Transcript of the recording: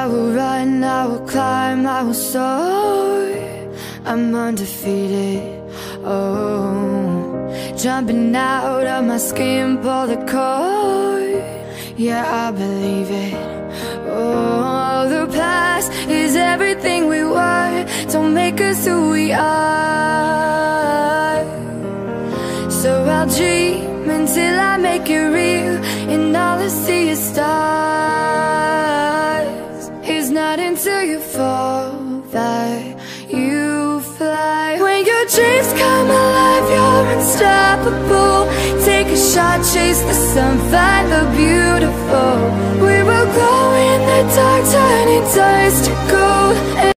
I will run, I will climb, I will soar. I'm undefeated, oh. Jumping out of my skin, pull the cord. Yeah, I believe it. Oh, the past is everything we were. Don't make us who we are. So I'll dream until I make it real, and all I see is stars. It's not until you fall that you fly. When your dreams come alive, you're unstoppable. Take a shot, chase the sun, find the beautiful. We will glow in the dark, turning dust to gold.